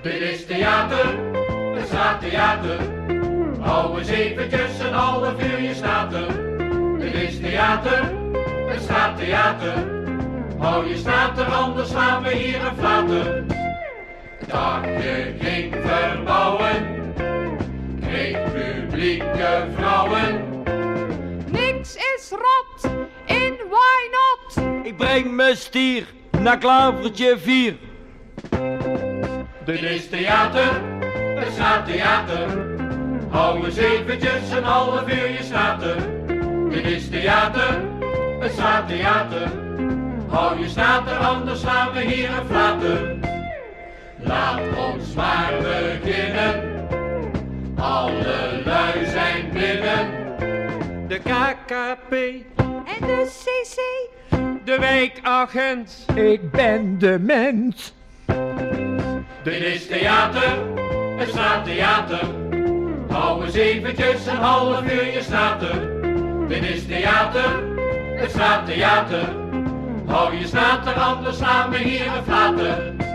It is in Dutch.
Dit is theater, het straattheater. Hou eens eventjes een half uurtje staten. Dit is theater, het straattheater. Hou je staat er, anders slaan we hier een flater. Dakje ging verbouwen, kreeg publieke vrouwen. Niks is rot in Why Not? Ik breng mijn stier naar Klavertje 4. Dit is theater, het straattheater. Hou eens eventjes een half uurtje staten. Dit is theater, het straattheater. Hou je staat er, anders slaan we hier een flater. Laat ons maar beginnen, alle lui zijn binnen. De KKP, En de CC? de wijkagent. Ik ben de mens. Dit is theater, het straattheater. Hou eens eventjes een half uurtje staten. Dit is theater, het straattheater. Hou je staat er, anders slaan we hier een flater.